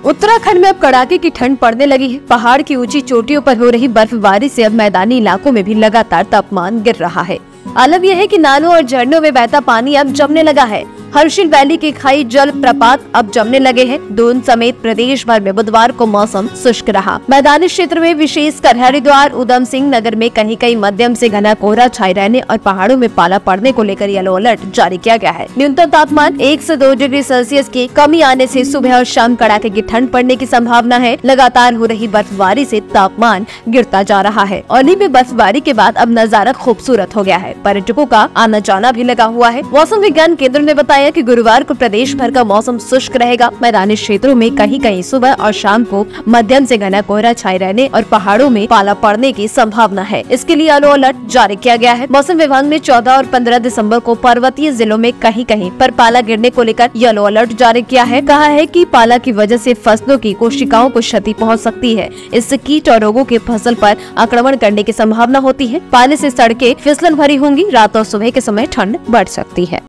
उत्तराखंड में अब कड़ाके की ठंड पड़ने लगी है। पहाड़ की ऊंची चोटियों पर हो रही बर्फबारी से अब मैदानी इलाकों में भी लगातार तापमान गिर रहा है। अलग यह है कि नालों और झरनों में बहता पानी अब जमने लगा है। हर्षिल वैली के खाई जल प्रपात अब जमने लगे हैं। दून समेत प्रदेश भर में बुधवार को मौसम शुष्क रहा। मैदानी क्षेत्र में विशेषकर हरिद्वार, उधम सिंह नगर में कहीं कहीं मध्यम से घना कोहरा छाये रहने और पहाड़ों में पाला पड़ने को लेकर येलो अलर्ट जारी किया गया है। न्यूनतम तापमान 1 से 2 डिग्री सेल्सियस की कमी आने से सुबह और शाम कड़ाके की ठंड पड़ने की संभावना है। लगातार हो रही बर्फबारी से तापमान गिरता जा रहा है। औली में बर्फबारी के बाद अब नजारा खूबसूरत हो गया है। पर्यटकों का आना जाना भी लगा हुआ है। मौसम विज्ञान केंद्र ने बताया कि गुरुवार को प्रदेश भर का मौसम शुष्क रहेगा। मैदानी क्षेत्रों में कहीं कहीं सुबह और शाम को मध्यम से घना कोहरा छाये रहने और पहाड़ों में पाला पड़ने की संभावना है। इसके लिए येलो अलर्ट जारी किया गया है। मौसम विभाग ने 14 और 15 दिसंबर को पर्वतीय जिलों में कहीं कहीं पर पाला गिरने को लेकर येलो अलर्ट जारी किया है। कहा है कि पाला की वजह से फसलों की कोशिकाओं को क्षति पहुंच सकती है। इससे कीट और रोगों के फसल पर आक्रमण करने की संभावना होती है। पाले से सड़कें फिसलन भरी होंगी। रात और सुबह के समय ठंड बढ़ सकती है।